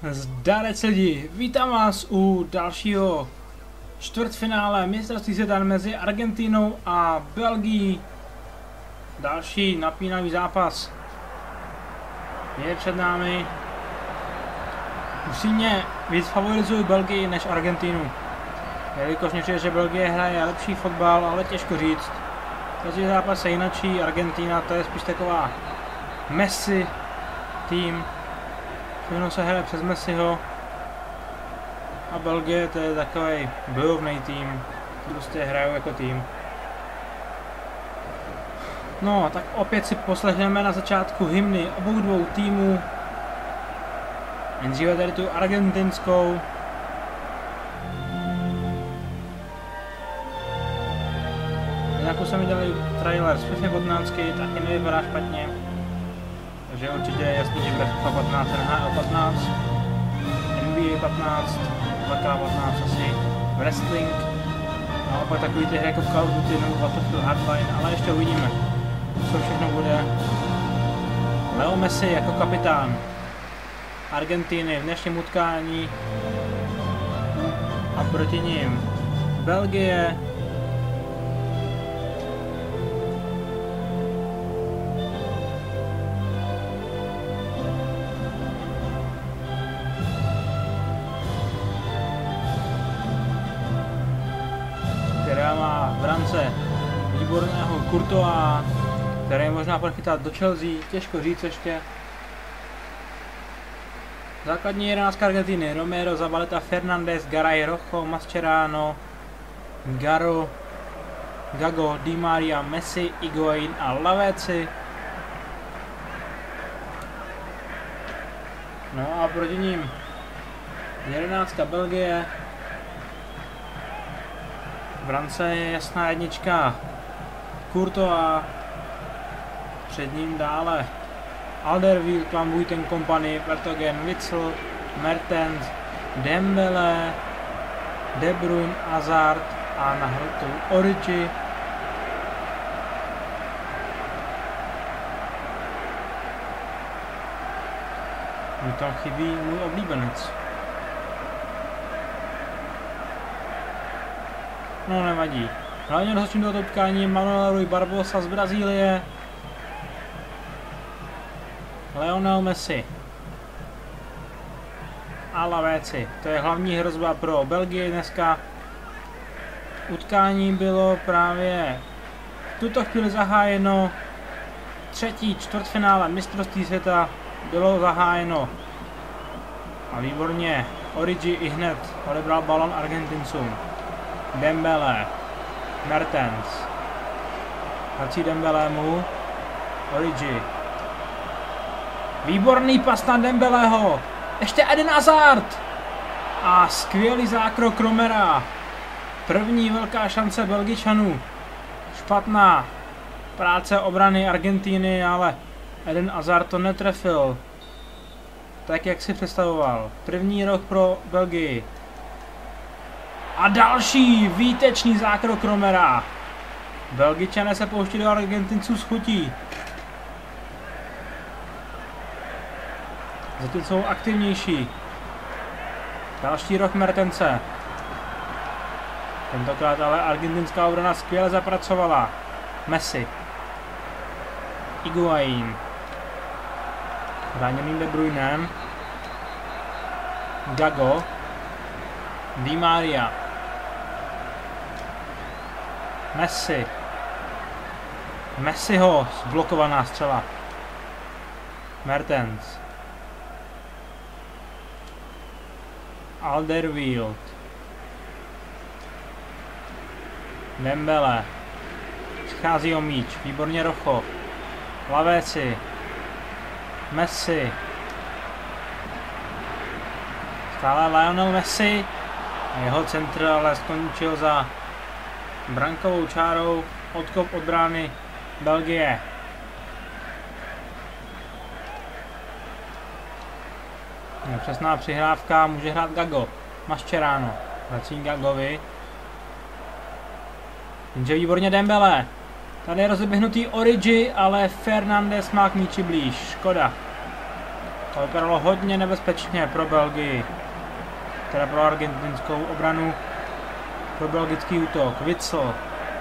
Zdarec lidi, vítám vás u dalšího čtvrtfinále mistrovství světa mezi Argentinou a Belgií. Další napínavý zápas je před námi. Upřímně víc favorizuji Belgii než Argentinu, jelikož mě přijde, že Belgie hraje lepší fotbal, ale těžko říct. Každý zápas je jinačí, Argentina to je spíš taková Messi tým. Všechno se hraje přes Messiho a Belgie to je takový bojovný tým, prostě hrajou jako tým. No, tak opět si poslechneme na začátku hymny obou dvou týmů. Nejdříve tady tu argentinskou. Jinak už jsme dělali trailer z FIFA 15, taky nevypadá špatně. Takže určitě je jasný, že bude FIFA 15, NHL 15, NBA 15, VK 15 asi, Wrestling, a opak takový ty hry jako Call of Duty nebo Battlefield Hardline, ale ještě uvidíme, co všechno bude. Leo Messi jako kapitán Argentiny v dnešním utkání a proti ním Belgie. Která má v brance výborného Courtois, který možná prochytat do Chelsea, těžko říct ještě. Základní 11 Argentiny: Romero, Zabaleta, Fernandez, Garay, Rojo, Mascherano, Garo, Gago, Di Maria, Messi, Higuaín a Lavezzi. No a proti ním 11 Belgie. V brance je jasná jednička Courtois, před ním dále Alderweireld, Van Buiten Company, Vertonghen, Witsel, Mertens, Dembele, De Bruyne, Hazard a na hrotu Origi. Mi tam chybí můj oblíbenec. No nevadí. Hlavně rozhodčím tohoto utkání Manuel Rui Barbosa z Brazílie. Lionel Messi a Lavezzi. To je hlavní hrozba pro Belgii dneska. Utkání bylo právě v tuto chvíli zahájeno. Třetí čtvrtfinále mistrovství světa bylo zahájeno. A výborně Origi i hned odebral balon Argentincům. Dembele, Mertens, vrací Dembelemu, Origi. Výborný pas na Dembeleho, ještě Eden Hazard a skvělý zákrok Romera. První velká šance Belgičanů. Špatná práce obrany Argentiny, ale Eden Hazard to netrefil tak, jak si představoval. První roh pro Belgii. A další výtečný zákrok Romera. Belgičané se pouští do Argentinců s chutí. Zatím jsou aktivnější. Další roh Mertense. Tentokrát ale argentinská obrana skvěle zapracovala. Messi. Higuaín. Zraněným De Bruynem. Gago. Di Maria. Messi. Messiho zblokovaná střela. Mertens. Alderweireld. Dembele. Přichází o míč. Výborně Rojo. Lavezzi. Messi. Stále Lionel Messi. A jeho centr ale skončil za brankovou čárou. Odkop od brány Belgie. Přesná přihrávka, může hrát Gago. Mascherano. Vrací Gagovi. Jenže výborně Dembele. Tady je rozeběhnutý Origi, ale Fernandez má k míči blíž. Škoda. To vypadalo hodně nebezpečně pro Belgii. Teda pro argentinskou obranu. Pro belgický útok. Witsel.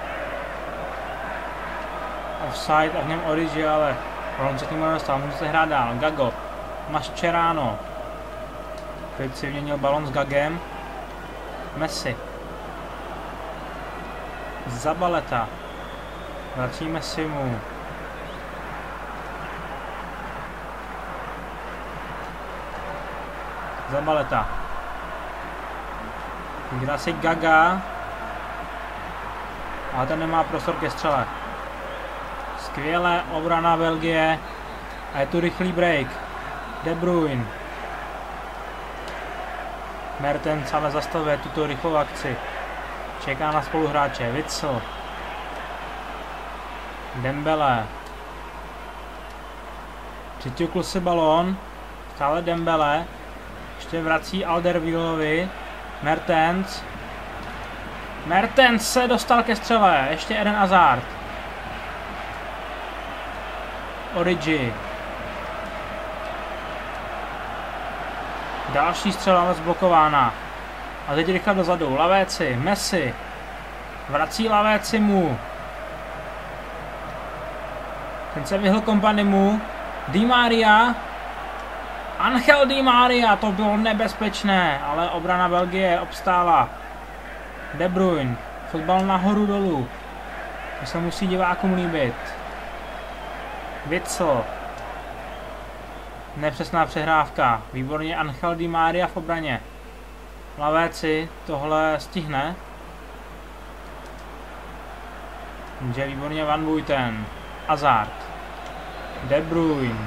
Offside a v něm Origi, ale on se k němu nedostal. Může se hrát dál. Gago. Mascherano. Teď si vyměnil balon s Gagem. Messi. Zabaleta. Vrací Messi mu. Zabaleta. Hra si Gaga. Ale ten nemá prostor ke střele. Skvělé obrana Belgie. A je tu rychlý break. De Bruyne. Mertens ale zastavuje tuto rychlou akci. Čeká na spoluhráče. Witsel. Dembele. Přiťukl si balón. Stále Dembele. Ještě vrací Alderweirelovi. Mertens. Mertens se dostal ke střele. Ještě Eden Hazard. Origi. Další střela ale zblokována. A teď rychle dozadu. Lavéci. Messi. Vrací Lavéci mu. Ten se vyhl Kompanimu. Di Maria. Angel Di Maria. To bylo nebezpečné. Ale obrana Belgie obstála. De Bruyne. Fotbal nahoru dolů. To se musí divákům líbit. Witsel. Nepřesná přehrávka. Výborně Angel Di Maria v obraně. Lavéci tohle stihne. Může výborně Van Buiten. Hazard. De Bruyne.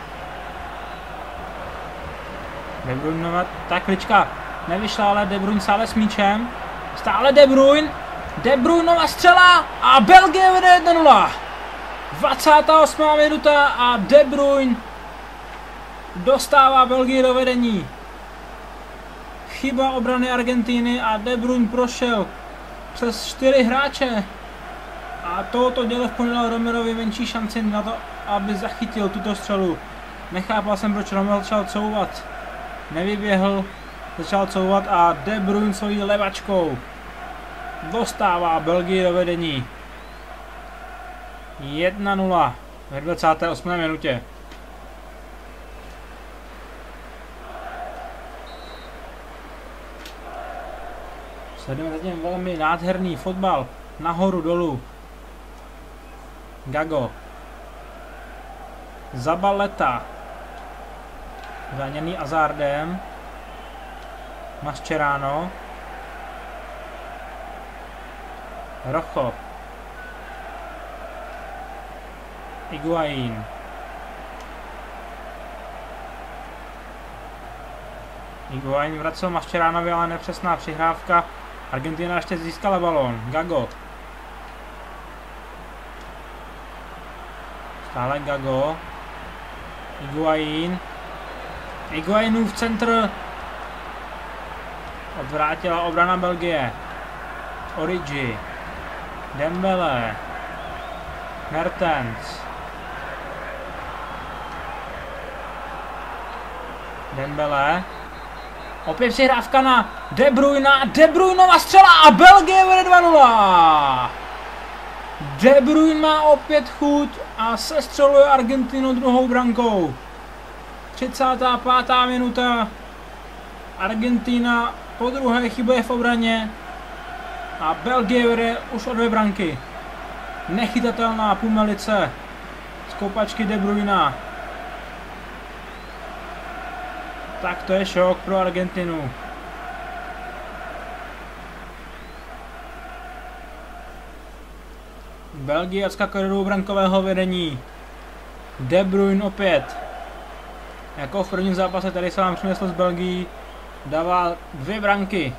De Bruyne, tak klička nevyšla, ale De Bruyne stále s míčem. Stále De Bruyne. De Bruyneova střela a Belgie vede 1-0. 28. minuta a De Bruyne dostává Belgii do vedení. Chyba obrany Argentiny a De Bruyne prošel přes 4 hráče. A tohoto děle ponudil Romerovi menší šanci na to, aby zachytil tuto střelu. Nechápal jsem, proč Romero začal couvat. Nevyběhl, začal couvat a De Bruyne svojí levačkou dostává Belgii do vedení. 1-0 ve 28. minutě. Sledujeme zatím velmi nádherný fotbal. Nahoru, dolů. Gago. Zabaleta. Zraněný Hazardem. Mascherano. Rojo. Higuaín. Higuaín vracel Mascheranovi, ale nepřesná přihrávka. Argentina ještě získala balón. Gago. Stále Gago. Higuaín. Higuaínův centr. Odvrátila obrana Belgie. Origi. Dembele. Mertens. Dembele. Opět přihrávka na De Bruyne. De Bruyneova střela a Belgie vede 2-0. De Bruyne má opět chuť a sestřeluje Argentinu druhou brankou. 35. minuta. Argentina po druhé chybuje v obraně a Belgie vede už o 2 branky. Nechytatelná pumelice z kopačky De Bruyne. Tak to je šok pro Argentinu. Belgie odskakuje do dvoubrankového vedení. De Bruyne opět. Jako v prvním zápase, tady se vám přinesl z Belgii, dává 2 branky.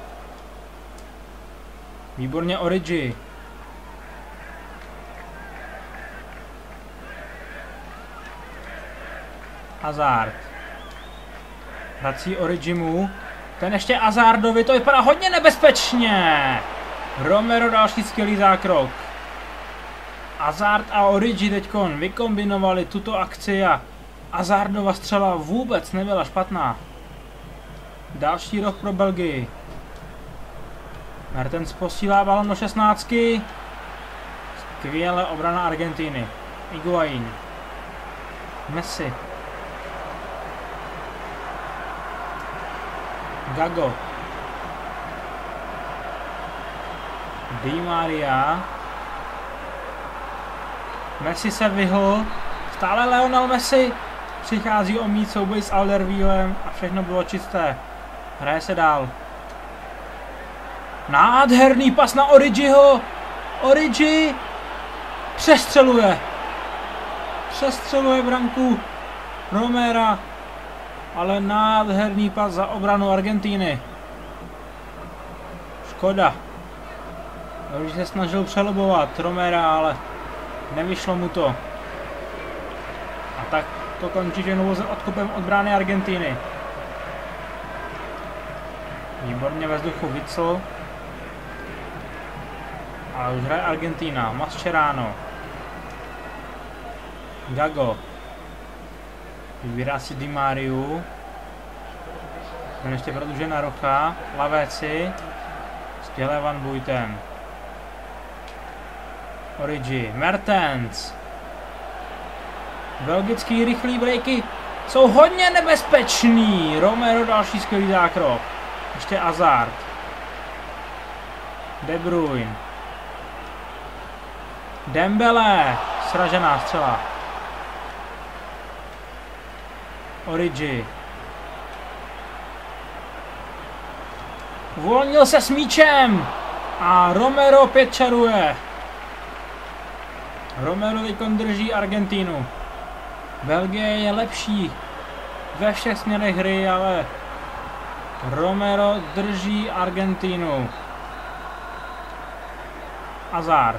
Výborně Origi. Hazard. Vrací Origimu. Ten ještě Hazardovi, to vypadá hodně nebezpečně. Romero další skvělý zákrok. Hazard a Origi teďkon vykombinovali tuto akci a Hazardova střela vůbec nebyla špatná. Další roh pro Belgii. Mertens posílá balon do 16. Skvěle obrana Argentiny. Higuaín. Messi. Gago. Di Maria. Messi se vyhl. Stále Lionel Messi. Přichází o mít souboj s Alderweirelem a všechno bylo čisté. Hraje se dál. Nádherný pas na Origiho. Origi přestřeluje. Přestřeluje branku Romera. Ale nádherný pas za obranu Argentíny. Škoda. Origi se snažil přelobovat Romera, ale nevyšlo mu to. A tak to končí ženou odkopem od brány Argentíny. Výborně ve vzduchu Witsel. Ale už hraje Argentína. Mascherano. Gago. Vybírá si Di Mariu. Ten ještě prodlužuje na Rocha. Lavéci. Skvěle Van Buiten. Origi. Mertens. Belgický rychlý breaky jsou hodně nebezpečný. Romero další skvělý zákrok. Ještě Hazard. De Bruyne. Dembele. Sražená střela. Origi. Uvolnil se s míčem. A Romero opět čaruje. Romero teďkon drží Argentínu. Belgie je lepší ve všech směrech hry, ale Romero drží Argentínu. Hazard.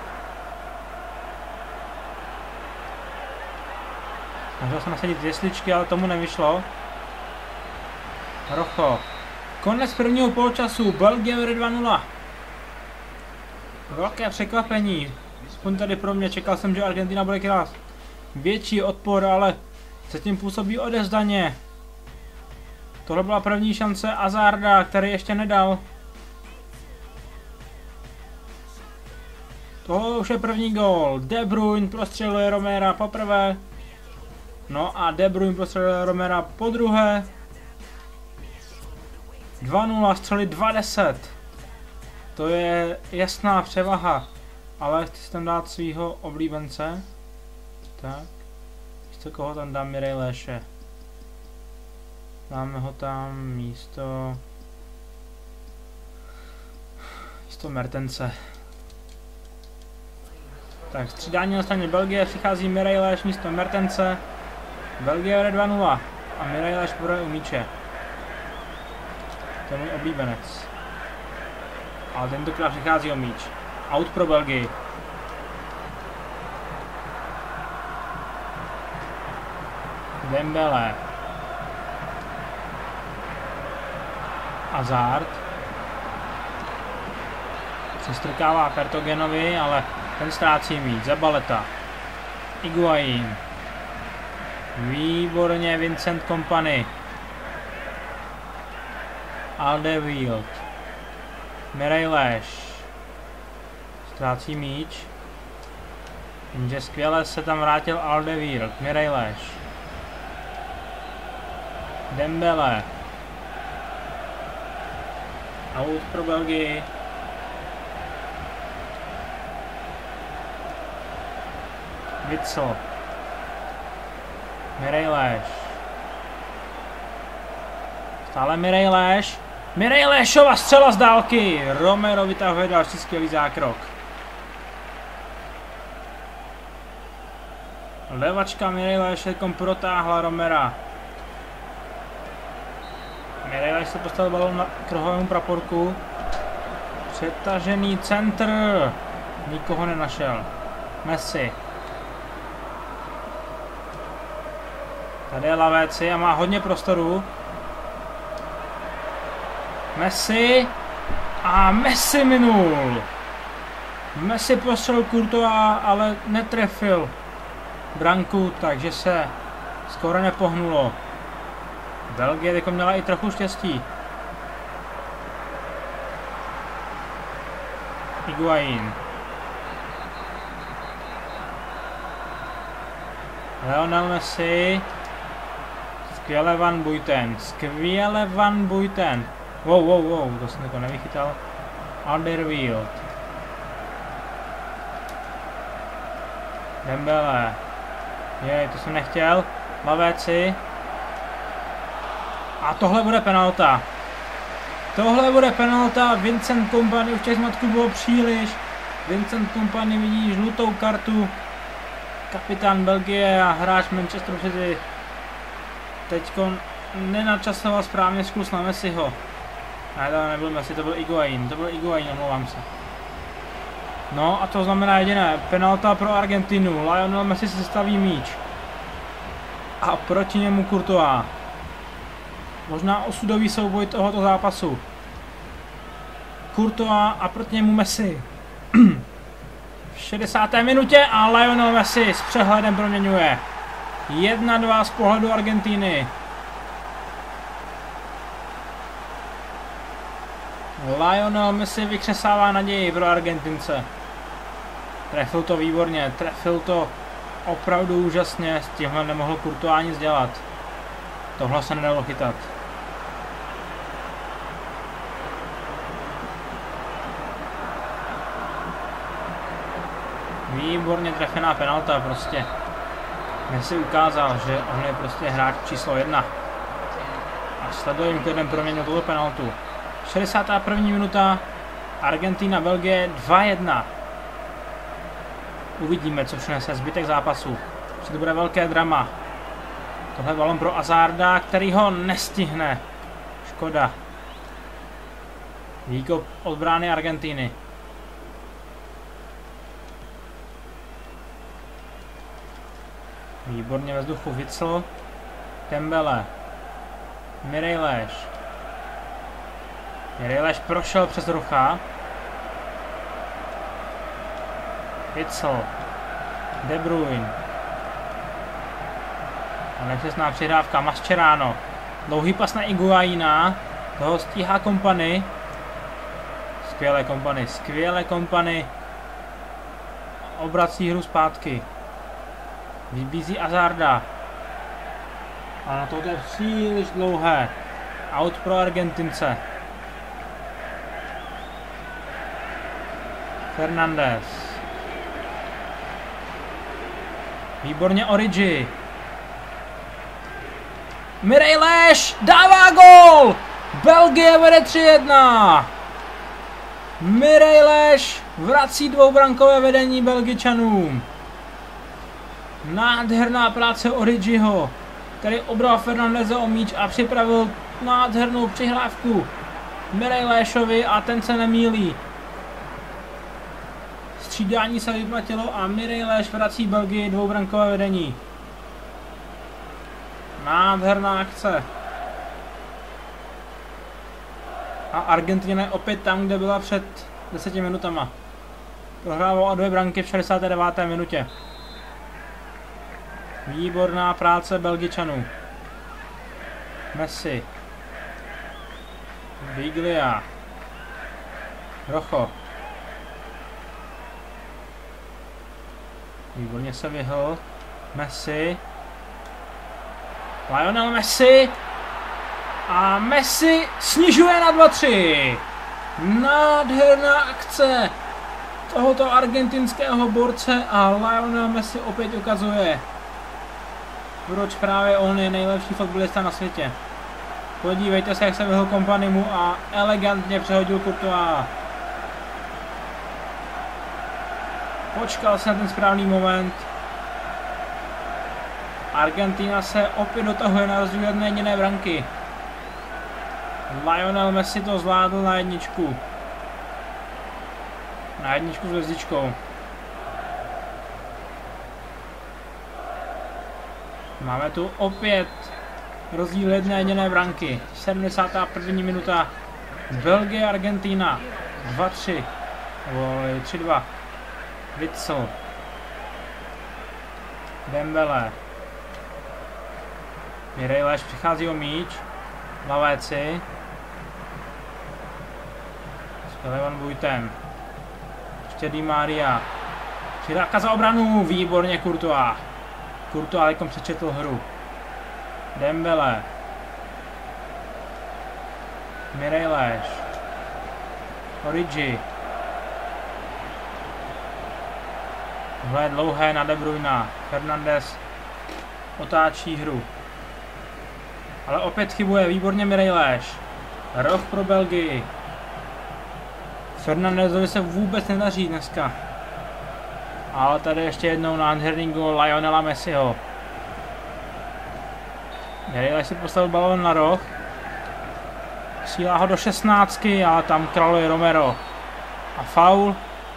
Snažil se nasadit jesličky, ale tomu nevyšlo. Rocho. Konec prvního poločasu. Belgie vede 2-0. Velké překvapení. Aspoň tady pro mě. Čekal jsem, že Argentina bude krát větší odpor, ale zatím působí odevzdaně. Tohle byla první šance Hazarda, který ještě nedal. Tohle už je první gól. De Bruyne prostřeluje Romera poprvé. No a De Bruyne prostřeluje Romera podruhé. 2-0, střely 2-10. To je jasná převaha. Ale chci si tam dát svýho oblíbence. Tak. Místo koho tam dám Mirejléše. Dáme ho tam místo Mertense. Tak, střídání na straně Belgie, přichází Mirejléš místo Mertense. Belgie vede 2-0 a Mirejléš bude u míče. To je můj oblíbenec. Ale tentokrát přichází o míč. Out pro Belgii. Dembele. Hazard. Přestrkává Vertongenovi, ale ten ztrácí míč. Zabaleta. Higuaín. Výborně Vincent Kompany. Alderweireld. Mirejléš. Ztrácí míč. Jenže skvěle se tam vrátil Alderweireld. Mirejléš. Dembele. Out pro Belgii. Witsel. Mirejléš. Stále Mirejléš. Mirejléšova střela z dálky. Romero vytahuje další skvělý zákrok. Levačka Mirejléš protáhla Romera. Mirejléš se postavil balón na kruhovému praporku. Přetažený centr. Nikoho nenašel. Messi. Tady je Lavéci a má hodně prostoru. Messi. A Messi minul. Messi postřelil Courtois, ale netrefil branku, takže se skoro nepohnulo. Belgie jako měla i trochu štěstí. Higuaín. Lionel Messi. Skvěle Van Buiten. Skvěle Van Buiten. Wow, to jsem jako nevychytal. Alderweireld. Dembele. Jej, to jsem nechtěl. Lavéci. A tohle bude penalta. Tohle bude penalta. Vincent Kompany, už těch zmatků bylo příliš. Vincent Kompany vidí žlutou kartu. Kapitán Belgie a hráč Manchester City teďko nenačasoval správně zkus na Messiho. Ne, to nebyl Messi, to byl Higuaín. Omlouvám se. No a to znamená jediné. Penalta pro Argentinu. Lionel Messi si staví míč. A proti němu Courtois. Možná osudový souboj tohoto zápasu. Courtois a proti němu Messi. V 60. minutě a Lionel Messi s přehledem proměňuje. 1-2 z pohledu Argentiny. Lionel Messi vykřesává naději pro Argentince. Trefil to výborně, trefil to opravdu úžasně, s tímhle nemohl Courtois nic dělat. Tohle se nedalo chytat. Výborně trefená penalta prostě. Messi ukázal, že on je prostě hráč číslo 1. A sledujeme, kterým proměnil tuto penaltu. 61. minuta. Argentina, Belgie 2-1. Uvidíme, co přinese zbytek zápasu. To bude velké drama. Tohle je balon pro Hazarda, který ho nestihne. Škoda. Výkop od brány Argentiny. Výborně ve vzduchu Witsel. Dembele. Mirejleš. Mirejleš prošel přes rucha. Witsel. De Bruyne. A nepřesná přihrávka Mascherano. Dlouhý pas na Higuaína. Toho stíhá Kompany. Skvělé Kompany. Obrací hru zpátky. Vybízí Hazarda. A na to je příliš dlouhé. Out pro Argentince. Fernandes. Výborně Origi. Mirejleš dává gól! Belgie vede 3-1. Mirejleš vrací dvoubrankové vedení Belgičanům. Nádherná práce Origiho, který obral Fernandeze o míč a připravil nádhernou přihrávku Mirejléšovi a ten se nemýlí. Střídání se vyplatilo a Mirejleš vrací Belgii dvoubrankové vedení. Nádherná akce. A Argentina je opět tam, kde byla před 10 minutama. Prohrával o 2 branky v 69. minutě. Výborná práce Belgičanů. Messi. Biglia. Rojo. Výborně se vyhl. Messi. Lionel Messi. A Messi snižuje na 2-3. Nádherná akce tohoto argentinského borce a Lionel Messi opět ukazuje, proč právě on je nejlepší fotbalista na světě. Podívejte se, jak se vyhl Kompanymu a elegantně přehodil Courtois. Počkal se na ten správný moment. Argentina se opět dotahuje na rozdíl jedné jediné branky. Lionel Messi to zvládl na jedničku. Na jedničku s hvězdičkou. Máme tu opět rozdíl jedné jediné branky. 71. minuta. Belgie, Argentina. 2-3. 3-2. Witsel. Dembele. Mirejleš přichází o míč. Lavéci. Skvěle Van Buiten. Ještě Di Maria. Přidávka za obranu. Výborně Courtois. Courtois teďkom přečetl hru. Dembele. Mirejleš. Origi. Tohle je dlouhé na De Bruyna. Fernandes otáčí hru. Ale opět chybuje, výborně Mirejleš. Roh pro Belgii. Fernandesovi se vůbec nedaří dneska. Ale tady ještě jednou nádherný gól Lionela Messiho. Mirejleš si postavil balón na roh. Sílá ho do 16, ale tam králuje Romero. A faul.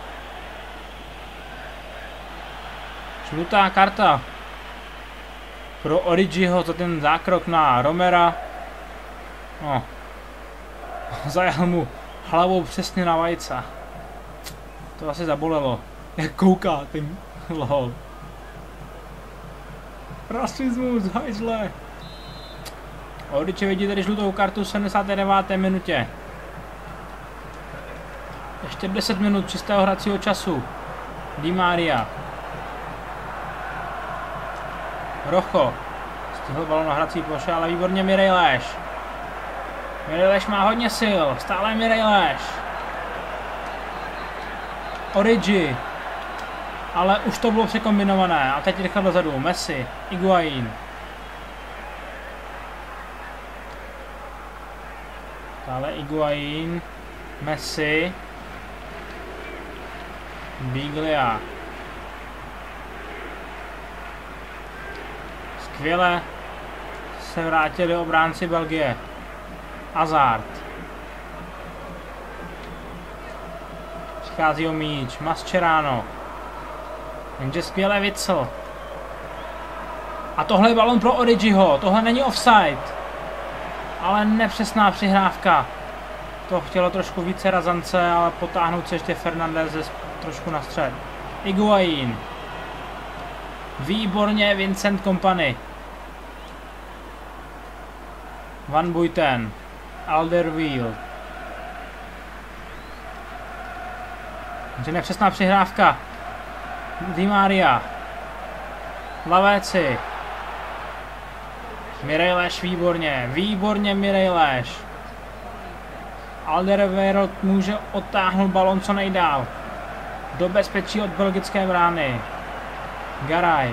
Žlutá karta pro Origiho za ten zákrok na Romera. No. Zajel mu hlavou přesně na vajca. To asi zabolelo. Jak kouká ten lol. Rasismus, hajzle. Origi vidí tady žlutou kartu v 79. minutě. Ještě 10 minut čistého hracího času. Di Maria. Rocho. Stihl balón na hrací ploše, ale výborně Mirejleš. Mirejleš má hodně sil. Stále Mirejleš. Origi. Ale už to bylo překombinované. A teď rychle dozadu. Messi. Higuaín. Stále Higuaín. Messi. Biglia. Skvěle se vrátili obránci Belgie. Hazard. Přichází o míč. Mascherano. Jenže skvěle Witsel. A tohle je balon pro Origiho. Tohle není offside. Ale nepřesná přihrávka. To chtělo trošku více razance, ale potáhnout se ještě Fernandes trošku na střed. Higuaín. Výborně Vincent Kompany. Van Buiten. Alderweireld. Nepřesná přihrávka. Di Maria. Lavéci. Mirejleš výborně. Výborně Mirejleš. Alderweireld může odtáhnout balon co nejdál. Do bezpečí od belgické brány. Garay.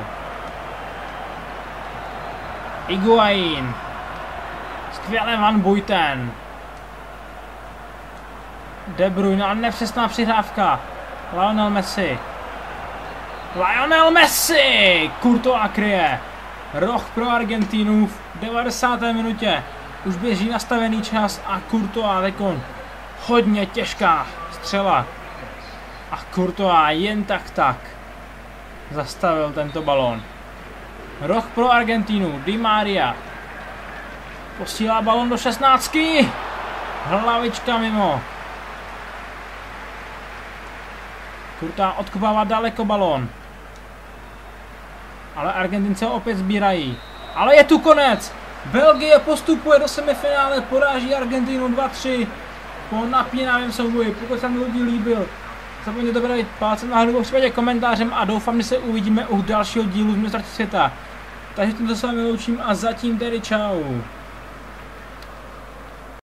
Higuaín. Skvěle Van Buiten. De Bruyne, ale nepřesná přihrávka. Lionel Messi. Lionel Messi! Courtois kryje. Roh pro Argentínu v 90. minutě. Už běží nastavený čas a Courtois tekon. Hodně těžká střela. A Courtois jen tak zastavil tento balón. Roh pro Argentínu. Di Maria. Posílá balón do 16. Hlavička mimo. Courtois odkopává daleko balón. Ale Argentince ho opět sbírají. Ale je tu konec. Belgie postupuje do semifinále, poráží Argentinu 2-3 po napínavém souboji. Pokud se mi líbil, zapomeňte to dát palcem nahoru, v případě komentářem a doufám, že se uvidíme u dalšího dílu z mistrovství světa. Takže tímto se vámi loučím a zatím tedy čau.